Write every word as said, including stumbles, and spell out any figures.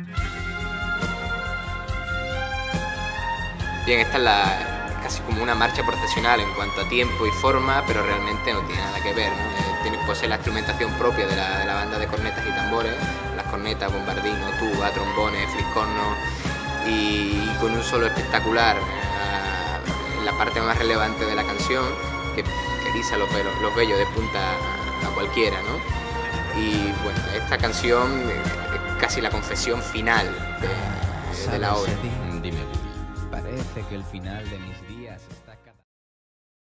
Bien, esta es la, casi como una marcha procesional en cuanto a tiempo y forma, pero realmente no tiene nada que ver, ¿no? Eh, tiene, posee la instrumentación propia de la, de la banda de cornetas y tambores, las cornetas, bombardino, tuba, trombones, fliscornos, y, y con un solo espectacular, eh, la parte más relevante de la canción, que, que eriza los, los vellos de punta a, a cualquiera, ¿no? Y bueno, esta canción es casi la confesión final de, de la obra. Dime, Willy, parece que el final de mis días...